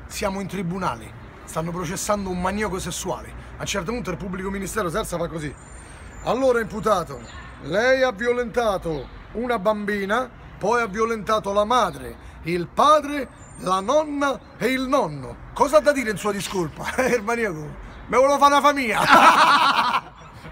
Siamo in tribunale, stanno processando un maniaco sessuale. A un certo punto il pubblico ministero si alza e fa così. Allora, imputato, lei ha violentato una bambina, poi ha violentato la madre, il padre, la nonna e il nonno. Cosa ha da dire in sua discolpa? Il maniaco, me volevo fare una famiglia.